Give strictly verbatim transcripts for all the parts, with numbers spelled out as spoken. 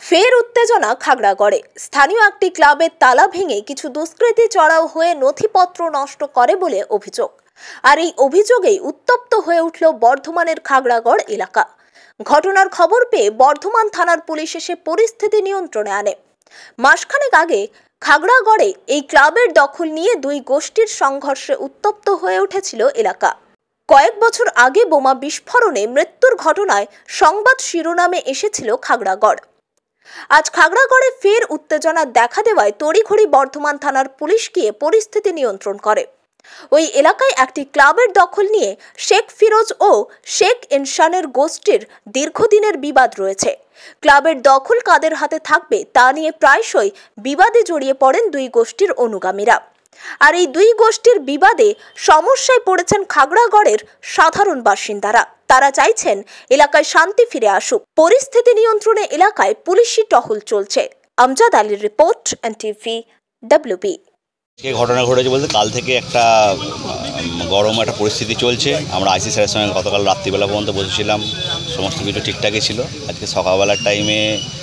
ফের উত্তেজনা খাগড়াগড়ে। স্থানীয় একটি ক্লাবের তালা ভেঙে কিছু দুষ্কৃতী চড়াও হয়ে নথিপত্র নষ্ট করে বলে অভিযোগ। আর এই অভিযোগেই উত্তপ্ত হয়ে উঠল বর্ধমানের খাগড়াগড় এলাকা। ঘটনার খবর পেয়ে বর্ধমান থানার পুলিশ এসে পরিস্থিতি নিয়ন্ত্রণে আনে। মাসখানেক আগে খাগড়াগড়ে এই ক্লাবের দখল নিয়ে দুই গোষ্ঠীর সংঘর্ষে উত্তপ্ত হয়ে উঠেছিল এলাকা। কয়েক বছর আগে বোমা বিস্ফোরণে মৃত্যুর ঘটনায় সংবাদ শিরোনামে এসেছিল খাগড়াগড়। আজ খাগড়াগড়ে ফের উত্তেজনা দেখা দেওয়ায় তড়িঘড়ি বর্ধমান থানার পুলিশ গিয়ে পরিস্থিতি নিয়ন্ত্রণ করে। ওই এলাকায় একটি ক্লাবের দখল নিয়ে শেখ ফিরোজ ও শেখ ইনসানের গোষ্ঠীর দীর্ঘদিনের বিবাদ রয়েছে। ক্লাবের দখল কাদের হাতে থাকবে তা নিয়ে প্রায়শই বিবাদে জড়িয়ে পড়েন দুই গোষ্ঠীর অনুগামীরা। আর এই দুই গোষ্ঠীর বিবাদে সমস্যায় পড়েছেন খাগড়াগড়ের সাধারণ বাসিন্দারা। তারা চাইছেন এলাকায় শান্তি ফিরে আসুক। পরিস্থিতি নিয়ন্ত্রণে এলাকায় পুলিশি টহল চলছে। আমজাদ আলীর রিপোর্ট, এনটিভি ডব্লিউবি। এই ঘটনা ঘটেছে বলতে কাল থেকে একটা গরম একটা পরিস্থিতি চলছে। আমরা আইসি স্যারের সঙ্গে গতকাল রাত্রিবেলা পর্যন্ত বসেছিলাম, সমস্ত কিছু ঠিকঠাকই ছিল। আজকে সকালবেলার টাইমে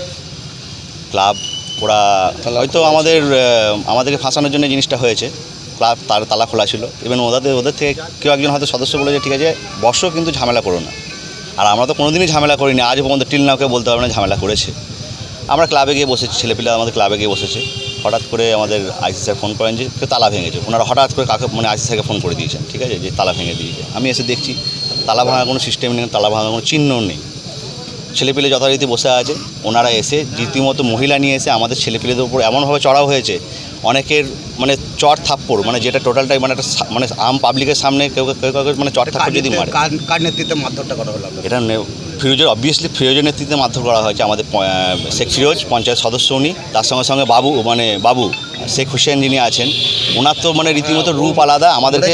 ক্লাব ওরা হয়তো আমাদের আমাদেরকে ফাঁসানোর জন্য জিনিসটা হয়েছে। ক্লাব তার তালা খোলা ছিল, এবং ওদের ওদের থেকে কেউ একজন হয়তো সদস্য বলেছে ঠিক আছে বসো, কিন্তু ঝামেলা করো না। আর আমরা তো কোনোদিনই ঝামেলা করিনি, আজ পর্যন্ত টিল নাও কেউ বলতে পারবে না ঝামেলা করেছে। আমরা ক্লাবে গিয়ে বসেছি, ছেলেপিলা আমাদের ক্লাবে গিয়ে বসেছে। হঠাৎ করে আমাদের আইসি স্যার ফোন করেন যে কেউ তালা ভেঙেছে। ওনারা হঠাৎ করে কাকে মানে আইসি স্যারকে ফোন করে দিয়েছেন, ঠিক আছে, যে তালা ভেঙে দিয়েছে। আমি এসে দেখছি তালা ভাঙার কোনো সিস্টেম নেই, তালা ভাঙার কোনো চিহ্নও নেই। ছেলেপিলে যথারীতি বসে আছে। ওনারা এসে রীতিমতো মহিলা নিয়ে এসে আমাদের ছেলেপিলেদের উপর এমনভাবে চড়াও হয়েছে, অনেকের মানে চট থাপ্পড়, মানে যেটা টোটালটাই মানে একটা মানে আম পাবলিকের সামনে কেউ কেউ কেউ মানে চট থাপ্পড় যদি মারে। কার নেতৃত্বে মারধরটা করা হলো? এটা ফিরোজের অবভিয়াসলি ফিরোজের নেতৃত্বে মারধর করা হয়েছে। আমাদের শেখ ফিরোজ পঞ্চায়েত সদস্য উনি, তার সঙ্গে সঙ্গে বাবু মানে বাবু শেখ হুসেন যিনি আছেন, ওনার তো মানে রীতিমতো রূপ আলাদা। আমাদেরকে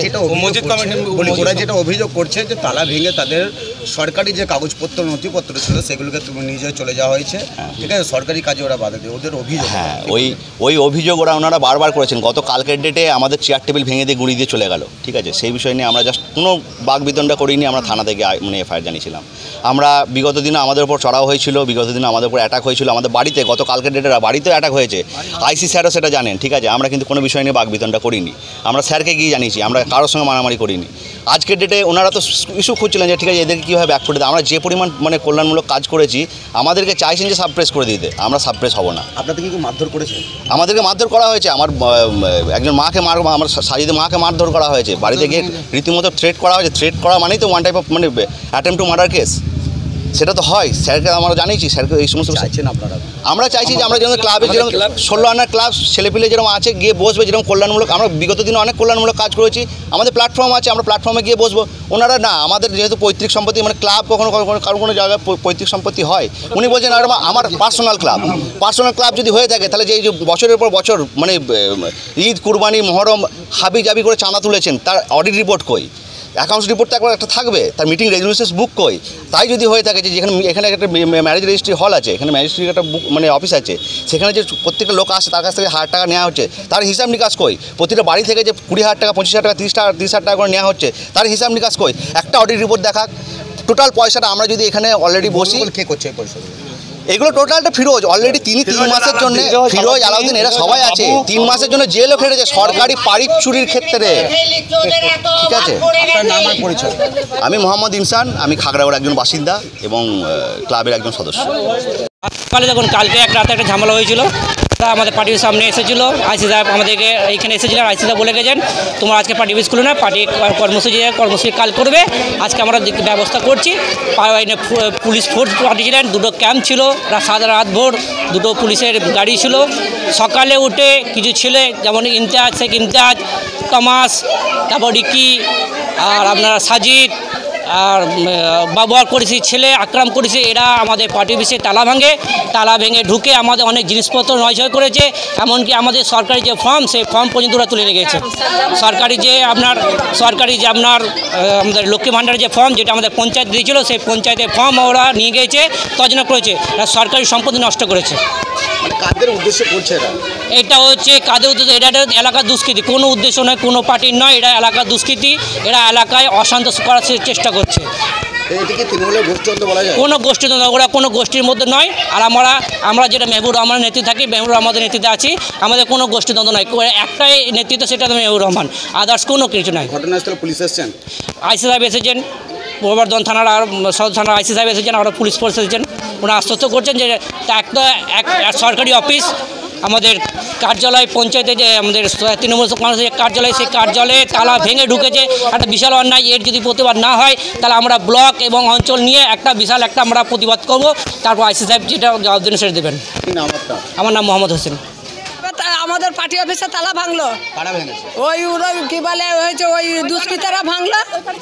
ওরা যেটা অভিযোগ করছে যে তালা ভেঙে তাদের সরকারি যে কাগজপত্র নথিপত্র ছিল সেগুলোকে তুমি নিজে চলে যাওয়া হয়েছে, ঠিক আছে, সরকারি কাজে ওরা বাধা দেয়, ওদের অভিযোগ। হ্যাঁ, ওই ওই অভিযোগ ওরা ওনারা বারবার করেছেন। গত কালকের ডেটে আমাদের চেয়ার টেবিল ভেঙে দিয়ে গুঁড়ি দিয়ে চলে গেল, ঠিক আছে। সেই বিষয় নিয়ে আমরা জাস্ট কোনো বাকবিতণ্ডা করিনি, আমরা থানা থেকে মানে এফআইআর জানিয়েছিলাম। আমরা বিগত দিনে আমাদের উপর চড়াও হয়েছিল, বিগত দিনে আমাদের উপর অ্যাটাক হয়েছিল আমাদের বাড়িতে। গত কালকের ডেটে বাড়িতেও অ্যাটাক হয়েছে, আইসি স্যারও সেটা জানেন, ঠিক আছে। আমরা কিন্তু কোনো বিষয় নিয়ে বাকবিতণ্ডা করিনি, আমরা স্যারকে গিয়ে জানিয়েছি, আমরা কারোর সঙ্গে মারামারি করিনি। আজকের ডেটে ওনারা তো ইস্যু খুঁজছিলেন যে ঠিক আছে এদেরকে কীভাবে ব্যাক করে দেয়। আমরা যে পরিমাণ মানে কল্যাণমূলক কাজ করেছি, আমাদেরকে চাইছেন যে সাবপ্রেস করে দিতে, আমরা সাবপ্রেস হব না। আপনাদেরকে কি মারধর করেছে? আমাদেরকে মারধর করা হয়েছে। আমার একজন মাকে মার আমার সাজিদে মাকে মারধর করা হয়েছে, বাড়িতে গিয়ে রীতিমতো থ্রেট করা হয়েছে। থ্রেট করা মানেই তো ওয়ান টাইপ অফ মানে অ্যাটেম্প টু মার্ডার কেস, সেটা তো হয়। স্যারকে আমরা জানিয়েছি, স্যারকে এই সমস্ত চাইছেন আপনারা। আমরা চাইছি যে আমরা যেরকম ক্লাবে যেরকম ষোলো আনার ক্লাব ছেলেপিলে যেরকম আছে গিয়ে বসবে, যেরকম কল্যাণমূলক আমরা বিগত দিনে অনেক কল্যাণমূলক কাজ করেছি, আমাদের প্ল্যাটফর্ম আছে, আমরা প্ল্যাটফর্মে গিয়ে বসবো। ওনারা না, আমাদের যেহেতু পৈতৃক সম্পত্তি মানে ক্লাব কখনো কারো কোনো জায়গায় পৈতৃক সম্পত্তি হয়, উনি বলছেন আর আমার পার্সোনাল ক্লাব। পার্সোনাল ক্লাব যদি হয়ে থাকে তাহলে যে এই যে বছরের পর বছর মানে ঈদ কুরবানি মহরম হাবি জাবি করে চাঁদা তুলেছেন, তার অডিট রিপোর্ট কই, অ্যাকাউন্টস রিপোর্ট তো একবার একটা থাকবে, তার মিটিং রেজলিউশনস বুক কই। তাই যদি হয়ে থাকে যে যেখানে এখানে একটা ম্যারেজ রেজিস্ট্রি হল আছে, এখানে ম্যারেজিস্ট্রির একটা বুক মানে অফিস আছে, সেখানে যে প্রত্যেকটা লোক আসে তার কাছ থেকে হাজার টাকা নেওয়া হচ্ছে, তার হিসাব নিকাশ কই। প্রতিটা বাড়ি থেকে যে কুড়ি হাজার টাকা পঁচিশ হাজার টাকা তিরিশ টাকা তিরিশ হাজার টাকা করে নেওয়া হচ্ছে, তার হিসাব নিকাশ কই। একটা অডিট রিপোর্ট দেখাক। টোটাল পয়সাটা আমরা যদি এখানে অলরেডি বসি, কে করছে এই পয়সা? এগুলো টোটালটা ফিরোজ অলরেডি তিনি তিন মাসের জন্য, ফিরোজ আলাউদ্দিন এরা সবাই আছে, তিন মাসের জন্য জেলও খেটেছে সরকারি পারিক চুরির ক্ষেত্রে, ঠিক আছে। পরিচয়, আমি মোহাম্মদ ইনসান, আমি খাগড়াগড় একজন বাসিন্দা এবং ক্লাবের একজন সদস্য। সকালে যখন কালকে এক রাতে একটা ঝামেলা হয়েছিল, তা আমাদের পার্টির সামনে এসেছিলো আইসি সাহেব, আমাদেরকে এইখানে এসেছিলেন। আইসি সাহেব বলে গেছেন তোমরা আজকে পার্টি অফিস খুলে না, পার্টি কর্মসূচি কর্মসূচি কাল করবে, আজকে আমরা ব্যবস্থা করছি। পুলিশ ফোর্স পাঠিয়েছিলেন, দুটো ক্যাম্প ছিল, সারা রাত ভোর দুটো পুলিশের গাড়ি ছিল। সকালে উঠে কিছু ছেলে যেমন ইমতিয়াজ শেখ ইমতিয়াজ, তমাস, তারপর রিকি আর আপনার সাজিদ আর ব্যবহার করেছি ছেলে আকরাম করেছে, এরা আমাদের পার্টি অফিসে তালা ভাঙে, তালা ভেঙে ঢুকে আমাদের অনেক জিনিসপত্র নয়ছয় করেছে। এমনকি আমাদের সরকারি যে ফর্ম, সেই ফর্ম পর্যন্ত ওরা তুলে রেখেছে। সরকারি যে আপনার সরকারি যে আপনার আমাদের লক্ষ্মী ভাণ্ডারের যে ফর্ম, যেটা আমাদের পঞ্চায়েত দিয়েছিল, সেই পঞ্চায়েতের ফর্ম ওরা নিয়ে গিয়েছে, তছনছ করেছে, সরকারি সম্পত্তি নষ্ট করেছে। কাদের উদ্দেশ্যে করছে এরা? এটা হচ্ছে কাদের উদ্দেশ্যে, এটা এলাকার দুষ্কৃতি, কোনো উদ্দেশ্য নয়, কোনো পার্টির নয়, এটা এলাকার দুষ্কৃতি। এরা এলাকায় অশান্ত করার চেষ্টা করছে। এটা কি তৃণমূলের গোষ্ঠীদ্বন্দ্ব বলা যায়? কোনো গোষ্ঠীদ্বন্দ্ব, ওরা কোনো গোষ্ঠীর মধ্যে নয়। আর আমরা আমরা যেটা মেহবুব রহমানের নেতৃত্বে থাকি, মেহবুব রহমানের নেতৃত্বে আছি, আমাদের কোনো গোষ্ঠীদ্বন্দ্ব নয়, একটাই নেতৃত্ব, সেটা তো মেহবুব রহমান, আদার্স কোনো কিছু নাই। ঘটনাস্থলে পুলিশ এসেছেন? আইসি সাহেব এসেছেন, গোবর্ধন থানার আর সদর থানার আইসি সাহেব এসেছেন, আরও পুলিশ ফোর্স এসেছেন। ওরা আশ্বস্ত করছেন যে একটা এক সরকারি অফিস, আমাদের কার্যালয়, পঞ্চায়েতে যে আমাদের তৃণমূল কংগ্রেসের কার্যালয়, সেই কার্যালয়ে তালা ভেঙে ঢুকেছে, একটা বিশাল অন্যায়। এর যদি প্রতিবাদ না হয় তাহলে আমরা ব্লক এবং অঞ্চল নিয়ে একটা বিশাল একটা আমরা প্রতিবাদ করব, তারপর আইসি সাহেব যেটা জবাব দেন সেটা দেবেন। আমার নাম মোহাম্মদ হোসেন। আমাদের পার্টি অফিসে তালা ভাঙলো, ওই ওরা কি বলে হয়েছে, ওই দুষ্কৃতারা ভাঙলো।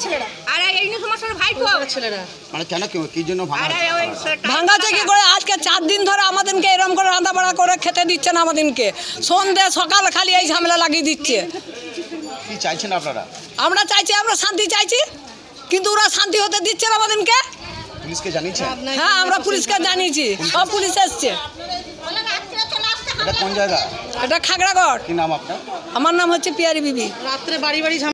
ভাঙাছে কি করে? আজকে চার দিন ধরে আমাদেরকে এরকম করে রান্না বাড়া করে খেতে দিচ্ছে না, আমাদেরকে সন্ধ্যে সকাল খালি এই ঝামেলা লাগিয়ে দিচ্ছে। কি চাইছেন আপনারা? আমরা চাইছি, আমরা শান্তি চাইছি, কিন্তু ওরা শান্তি হতে দিচ্ছে না আমাদেরকে। পুলিশকে জানিয়েছেন? হ্যাঁ, আমরা পুলিশকে জানিয়েছি, সব পুলিশ এসছে। এটা কোন জায়গা? এটা খাগড়াগড়। কি নাম আপনার? আমার নাম হচ্ছে পিয়ারি বিবি। রাত্রে বাড়ি বাড়ি